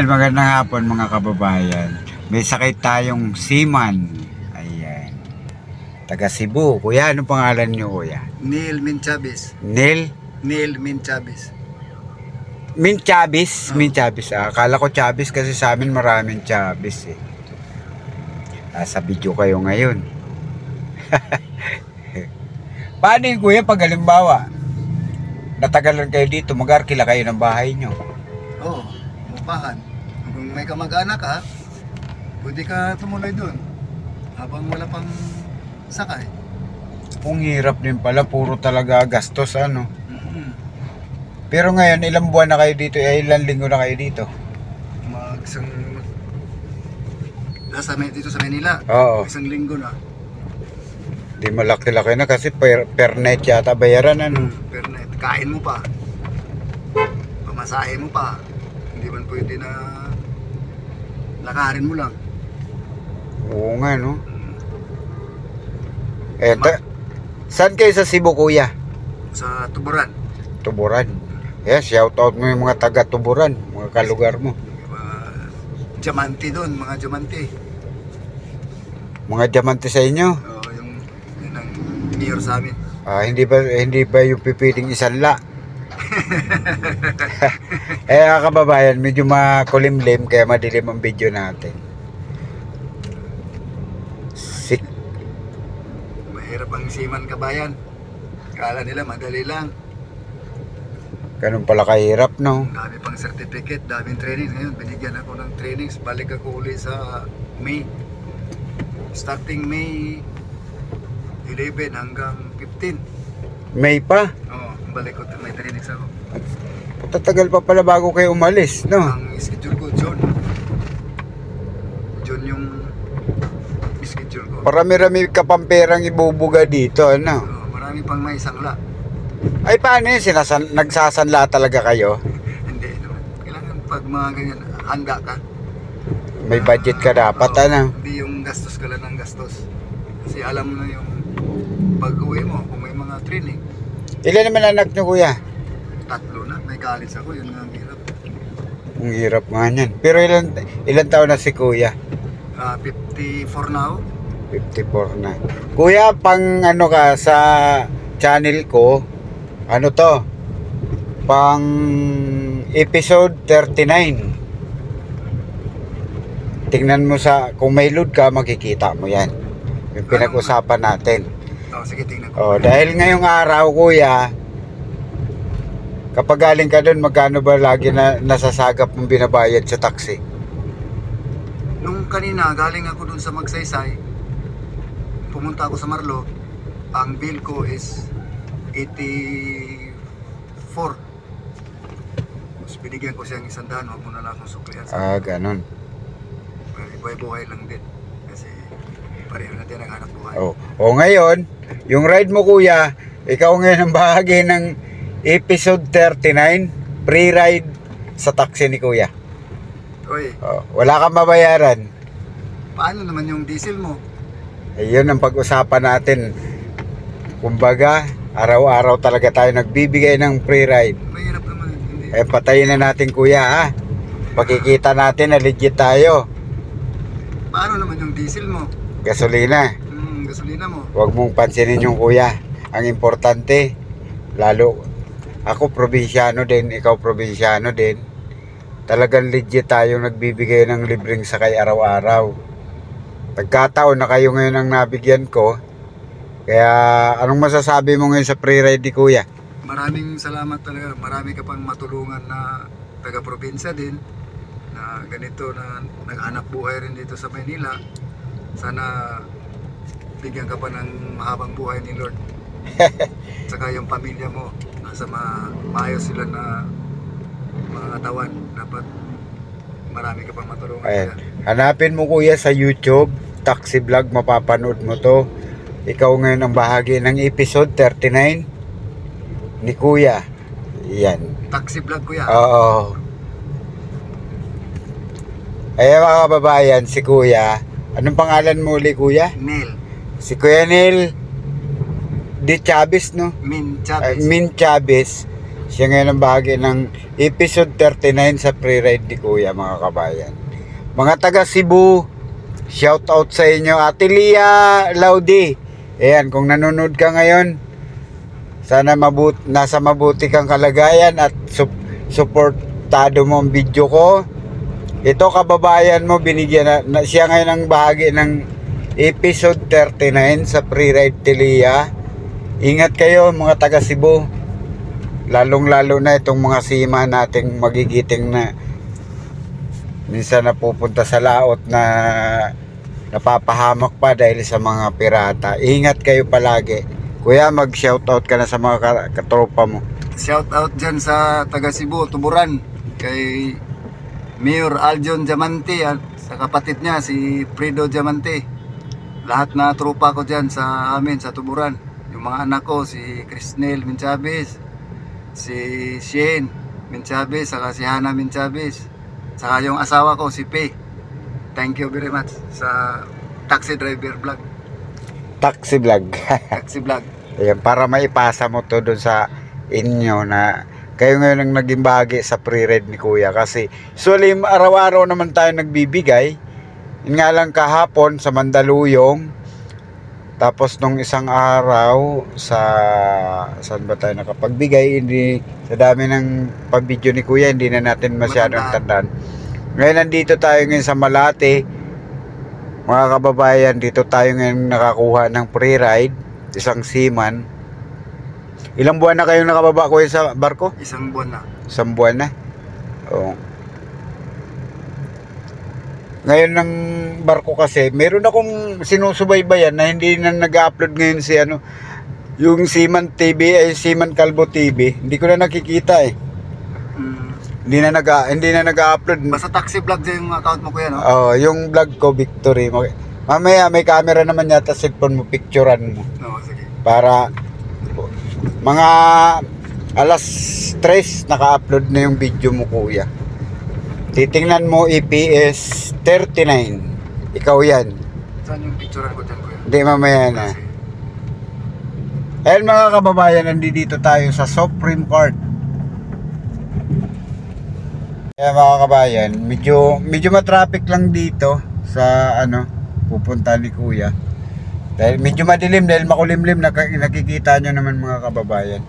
Ayan, magandang hapon mga kababayan. May sakit tayong seaman. Ayan. Taga Cebu. Kuya, ano pangalan niyo, kuya? Neil Minchabis. Neil? Neil Minchabis. Minchabis? Minchabis. Akala ko Chabis kasi sa amin maraming Chabis eh. Sa video kayo ngayon. Paano yun, kuya, pag halimbawa natagalan kayo dito, mag-arkila kayo ng bahay nyo? Oo, upahan. Kung may kamag-anak ka, pwede ka tumuloy doon habang wala pang sakay. Kung hirap din pala, puro talaga gastos ano. Mm-hmm. Pero ngayon, ilang buwan na kayo dito? Ilang linggo na kayo dito? Dito sa Manila. Oo. Isang linggo na. Di malaki-laki na kasi per night yata bayaran ano. Per night. Kain mo pa. Pamasahe mo pa. Hindi man pwede na lakarin mo lang. Oo nga no. Saan kayo sa Cebu, kuya? Sa Tuburan. Tuburan. Yes, shout out mo yung mga taga Tuburan, mga kalugar mo. Diamante doon, mga diamante. Mga diamante sa inyo? Oo, yung ang mayor sa amin. Hindi ba yung pipiling isanla? Kababayan, medyo makulimlim kaya madilim ang video natin. Mahirap ang seaman, kabayan. Kala nila madali lang. Ganun pala kahirap, no? Dami pang certificate, daming training. Ngayon, binigyan ako ng trainings. Balik ako uli sa May. Starting May 11 hanggang 15. May pa? Oo, balik ko. May trainings ako. Tatagal pa pala bago kayo umalis, no? Ang schedule ko, June. June yung schedule ko. Marami-rami ka pang perang ibubuga dito, ano? Marami pang may sangla. Ay, paano yun? Nagsasanla talaga kayo? Hindi naman. Kailangan pag mga ganyan, handa ka. May budget ka dapat, ano? Hindi yung gastos ka lang ng gastos. Kasi alam mo na yung pag-uwi mo kung may mga training. Ilan naman anak nyo, kuya? 3 na. May college ako. Yun nga ang hirap. Ang hirap nga yan. Pero ilan taon na si kuya? 54 na ako. 54 na. Kuya, pang ano ka sa channel ko, ano to? Pang episode 39. Tingnan mo kung may load ka, makikita mo yan. Yung pinag-usapan natin. Sige, tingnan ko. Dahil ngayong araw, kuya, kapag galing ka doon, magkano ba lagi na nasasagap mong binabayad sa taxi? Nung kanina, galing ako doon sa Magsaysay, pumunta ako sa Marlo, ang bill ko is 84. Tapos binigyan ko siyang 100, huwag mo na lang akong suklihan sa Ganon. buhay-buhay lang din. Kasi pareho natin ang hanap buhay. Ngayon, yung ride mo, kuya, ikaw ngayon ang bahagi ng episode 39, pre-ride sa taxi ni kuya. Oy, wala kang mabayaran. paano naman yung diesel mo? Ayun ang pag-usapan natin. Kumbaga, araw-araw talaga tayo nagbibigay ng pre-ride. Mahirap naman. Hindi. Patayin na natin, kuya, ha? Pakikita natin na legit tayo. Paano naman yung diesel mo? Gasolina. Gasolina mo. Huwag mong pansinin yung kuya. Ang importante, lalo ako probinsyano din, ikaw probinsyano din. Talagang legit tayo nagbibigay ng libreng sakay araw-araw. Nagkataon na kayo ngayon ang nabigyan ko. Kaya anong masasabi mo ngayon sa pre-ride ni kuya? Maraming salamat talaga. Marami ka pang matulungan na taga-probinsya din na ganito na naghanap buhay rin dito sa Manila. Sana bigyan ka pa ng mahabang buhay ni Lord. Saka yung pamilya mo, nasa maayos sila na mga katawan. Dapat marami ka pang matulungan. Ayan. Hanapin mo, kuya, sa YouTube, taxi vlog, mapapanood mo to. Ikaw ngayon ang bahagi ng episode 39 ni kuya. Yan. Taxi vlog, kuya. Oo. Ayan, mga kababayan, si kuya. Anong pangalan mo uli, kuya? Neil. Si Kuya Neil de Chavez, no? Min Chavez. Min Chavez. Siya ngayon ang bahagi ng episode 39 sa pre-ride ni Kuya, mga kabayan. Mga taga Cebu, shout out sa inyo. Ate Lia Laudi, ayan, kung nanonood ka ngayon, sana nasa mabuti kang kalagayan at supportado mo ang video ko. Ito kababayan mo, binigyan na siya ngayon ang bahagi ng episode 39 sa pre-ride Tilia. Ingat kayo mga taga Cebu, lalong lalo na itong mga sima nating magigiting na minsan napupunta sa laot na napapahamak pa dahil sa mga pirata. Ingat kayo palagi. Kuya, mag shoutout ka na sa mga katropa mo. Shoutout dyan sa taga Cebu, Tuburan, kay Mayor Aljon Diamante at sa kapatid niya si Fredo Diamante. Lahat na tropa ko dyan sa amin sa Tuburan. Yung mga anak ko si Crisnel Minchabes, si Shane Minchabes, saka si Hana Minchabes, saka yung asawa ko si Pe. Thank you very much sa taxi driver vlog. Taxi vlog. Taxi vlog. Ayan, para maipasa mo to doon sa inyo na kayo ngayon ang naging bahagi sa pre-ride ni Kuya. Kasi usually araw-araw naman tayo nagbibigay. Yun nga lang kahapon sa Mandaluyong. Tapos nung isang araw sa saan ba tayo nakapagbigay, hindi sa dami ng pag-video ni Kuya, hindi na natin masyadong tandaan. Ngayon nandito tayo ngayon sa Malate. Mga kababayan, dito tayo ngayon nakakuha ng pre-ride, isang seaman. Ilang buwan na kayong nakababa, Kuya, sa barko? Isang buwan na. Isang buwan na? Oo. Ngayon ng barko kasi, meron akong sinusubaybayan na hindi na nag-upload ngayon si yung Seaman TV, Seaman Calvo TV. Hindi ko na nakikita eh. Hindi na nag-upload. Basta taxi vlog din yung account mo, Kuya, no? Oo, yung vlog ko, Victory. Mamaya may camera naman yata sa cellphone mo, picturean mo. Oo, sige. Para mga alas 3 naka-upload na yung video mo, Kuya. Titingnan mo EPS 39. Ikaw yan. Saan yung picturean ko dyan, Kuya? Hindi, mamaya na. Ayan mga kababayan, nandito tayo sa Supreme Court. Ayan mga kababayan, medyo matraffic lang dito sa pupunta ni Kuya. Dahil medyo madilim, dahil makulimlim, nakikita nyo naman mga kababayan.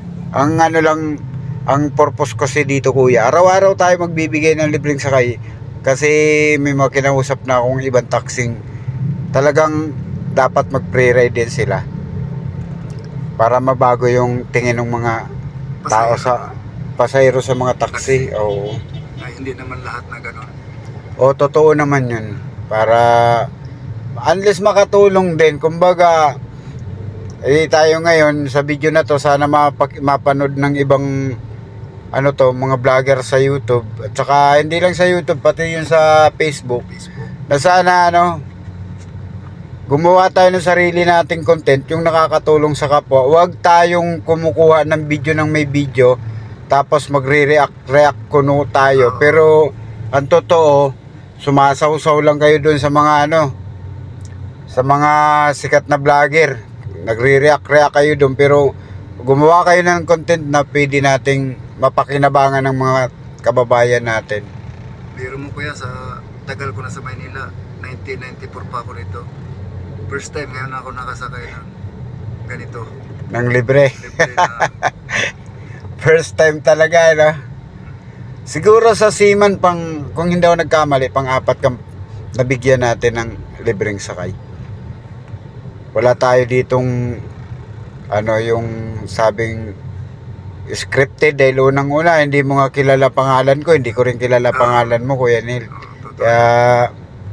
Ang purpose kasi dito, Kuya, araw-araw tayo magbibigay ng libreng sakay. Kasi may mga kinausap na akong ibang taxing talagang dapat mag-pre-ride din sila. Para mabago yung tingin ng mga tao sa pasahero sa mga taxi. Oo. Ay, hindi naman lahat na gano'n. O, totoo naman yun. Para unless makatulong din, kumbaga tayo ngayon sa video na to, sana mapanood ng ibang mga vlogger sa YouTube, at saka hindi lang sa YouTube, pati yun sa Facebook. Na sana gumawa tayo ng sarili nating content, yung nakakatulong sa kapwa. Huwag tayong kumukuha ng video ng may video tapos magre-react kuno tayo. Pero ang totoo, sumasaw-saw lang kayo doon sa mga sa mga sikat na vlogger. Nagre-react kayo doon, pero gumawa kayo ng content na pwede nating mapakinabangan ng mga kababayan natin. Biro mo, Kuya, sa tagal ko na sa Maynila, 1994 pa ako rito. First time ngayon ako nakasakay ng ganito. Ng libre. Libre na. First time talaga, Siguro sa Seaman, kung hindi ako nagkamali, pang-apat nabigyan natin ng libreng sakay. Wala tayo ditong yung sabing scripted, dahil unang-una hindi mo nga kilala pangalan ko, hindi ko rin kilala pangalan mo, Kuya Neil. Kaya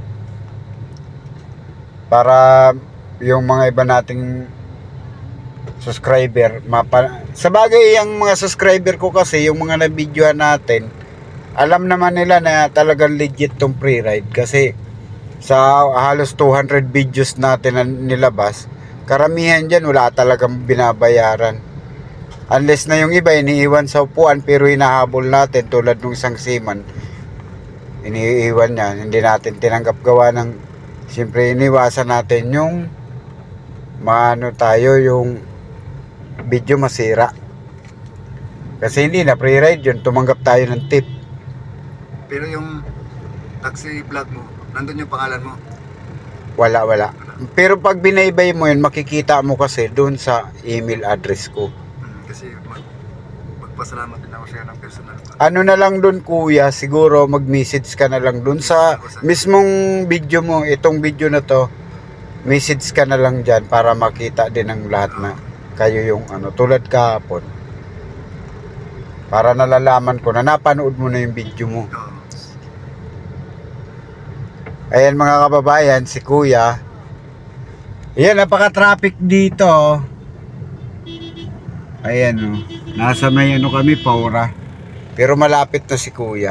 para yung mga iba nating subscriber sa bagay, yung mga subscriber ko kasi, yung mga na-videoan natin, alam naman nila na talagang legit tong pre-ride. Kasi sa halos 200 videos natin na nilabas, karamihan dyan wala talagang binabayaran. Unless na yung iba iniiwan sa upuan, pero hinahabol natin, tulad ng isang seaman, iniiwan niya, hindi natin tinanggap gawa ng, siyempre iniwasan natin yung yung video masira. Kasi hindi na pre-ride yun, tumanggap tayo ng tip. Pero yung taxi vlog mo, nandun yung pangalan mo. Wala. Pero pag binaybay mo yun, makikita mo kasi doon sa email address ko. Kasi magpasalamat din ako sa'yo ng personal. Ano na lang doon kuya, siguro mag-message ka na lang doon sa mismong video mo, itong video na to, message ka na lang dyan para makita din ng lahat na kayo yung ano, tulad kahapon. Para nalalaman ko na napanood mo na yung video mo. Oo. Ayan mga kababayan, si kuya. Ayan, napaka-traffic dito. Ayan o. Nasa may ano kami, Paura. Pero malapit na si kuya.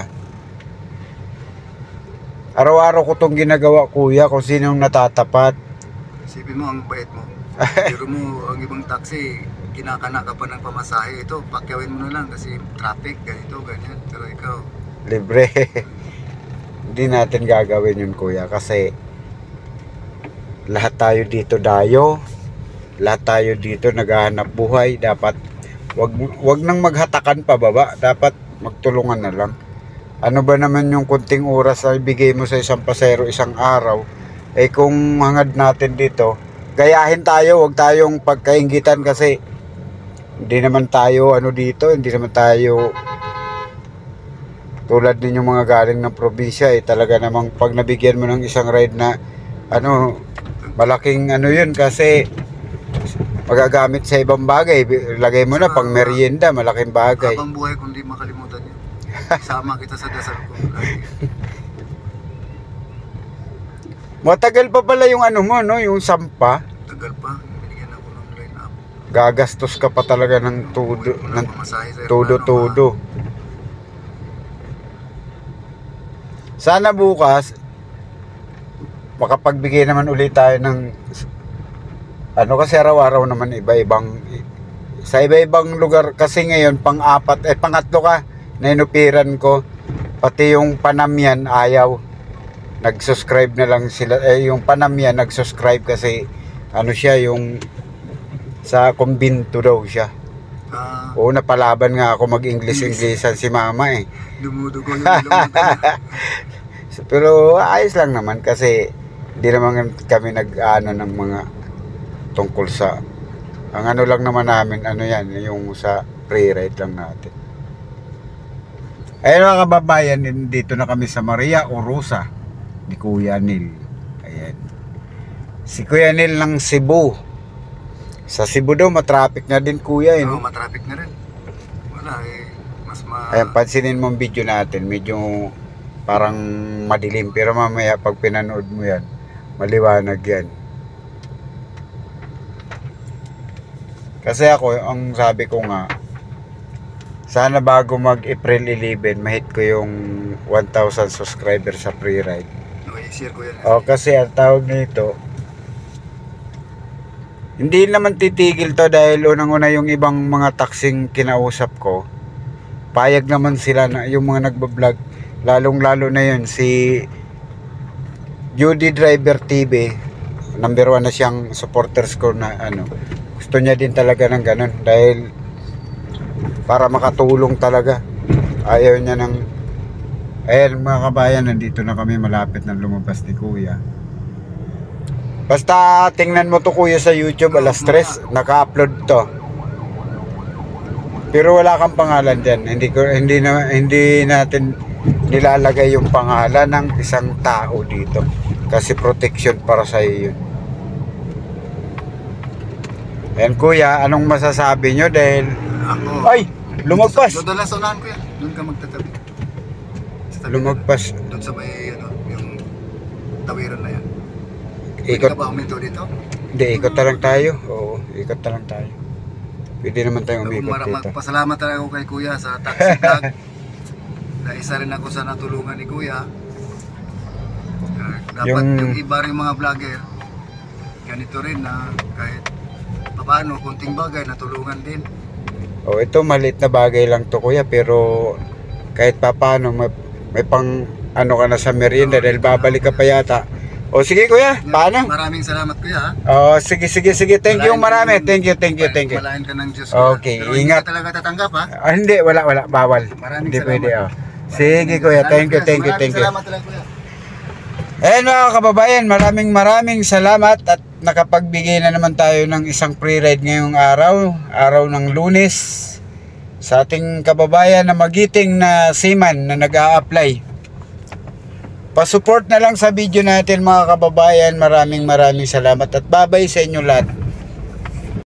Araw-araw ko tong ginagawa kuya kung sinong natatapat. Isipin mo, ang bait mo. Pero mo, ang ibang taxi, kinakana ka pa ng pamasahe. Ito, pakyawin mo na lang kasi traffic, ganito, ganyan. Pero ikaw, Libre. Hindi natin gagawin yun kuya kasi lahat tayo dito dayo. Lahat tayo dito naghahanap buhay. Dapat wag nang maghatakan pa baba. Dapat magtulungan na lang. Ano ba naman yung kunting oras na ibigay mo sa isang pasero isang araw? Eh kung hangad natin dito, gayahin tayo, wag tayong pagkainggitan kasi hindi naman tayo ano dito, hindi naman tayo tulad din yung mga galing ng probinsya talaga namang pag nabigyan mo ng isang ride na ano, malaking ano yun kasi magagamit sa ibang bagay, lagay mo na pang merienda, malaking bagay. habang buhay kung di makalimutan yun. Sama kita sa dasal ko. Matagal pa pala yung ano mo, no? Yung sampa. Tagal pa, binigyan ako ng line up. Gagastos ka pa talaga ng tudo, ng tudo. Sana bukas makapagbigay naman ulit tayo ng ano kasi araw-araw naman iba-ibang sa iba-ibang lugar kasi ngayon pangatlo ka na inupiran ko, pati yung Panamyan ayaw, nag-subscribe na lang sila, yung Panamyan nag-subscribe kasi ano siya yung sa kumbinto daw siya. Oo, napalaban nga ako mag-English-Englishan si mama eh. Dumudugo yung ilong. Pero ayos lang naman kasi hindi naman kami nag-ano ng mga tungkol sa ang ano lang naman namin, ano yan, yung sa pre-ride lang natin. Ayun mga kababayan, dito na kami sa Maria Orosa ni Kuya Nil. Ayan. Si Kuya Nil ng Cebu. Sa Cebu daw matraffic na din kuya. Oo, matraffic na rin. Wala eh. Ayan, pansinin mo ang video natin. Medyo parang madilim. Pero mamaya pag pinanood mo yan, maliwanag yan. Kasi ako, ang sabi ko nga, sana bago mag-April 11, mahit ko yung 1,000 subscribers sa pre-ride. Okay, share ko yan. Kasi ang tawag nito, hindi naman titigil to dahil unang-una yung ibang mga taxing kinausap ko, payag naman sila na yung mga nagbablog, lalong-lalo na yun si Judy Driver TV, number 1 na siyang supporters ko na ano, gusto niya din talaga ng ganun dahil para makatulong talaga. Ayaw niya ng ayan mga kabayan, nandito na kami malapit ng lumabas ni kuya. Basta tingnan mo to kuya sa YouTube, alas 3 naka-upload to. Pero wala kang pangalan diyan. Hindi natin nilalagay yung pangalan ng isang tao dito kasi protection para sa iyo yun. Ayan kuya, anong masasabi nyo dahil Ako, ay, lumagpas. doon lang sa unahan ko yan. Doon ka magtatabi. Lumagpas. Doon sa may ano, yung tawiran na yan. Ikot. Pwede ka ba huminto dito? Hindi, ikot na lang tayo. Oo, ikot na lang tayo. Pwede naman tayong umikot dito. Magpasalamat talaga ako kay kuya sa taxi vlog. Na isa rin ako sa natulungan ni kuya. Dapat yung iba rin mga vlogger, ganito rin na kahit paano, kunting bagay, natulungan din. Oh, ito maliit na bagay lang to kuya, pero kahit paano may pang ano ka na sa merienda dahil babalik ka pa yata O sige kuya, paano? Maraming salamat kuya. Oh, sige. Thank you marami. Thank you. Malain ka ng Diyos kuya. Okay, Pero ingat. hindi ka talaga tatanggap ha. Hindi, wala, bawal. Maraming Hindi salamat. pwede, oh. Sige kuya, thank you. Maraming salamat talaga kuya. Ayan mga kababayan, maraming salamat at nakapagbigay na naman tayo ng isang free ride ngayong araw ng Lunes sa ating kababayan na magiting na seaman na nag-a-apply. Pasupport na lang sa video natin mga kababayan. Maraming salamat at babay sa inyo lahat.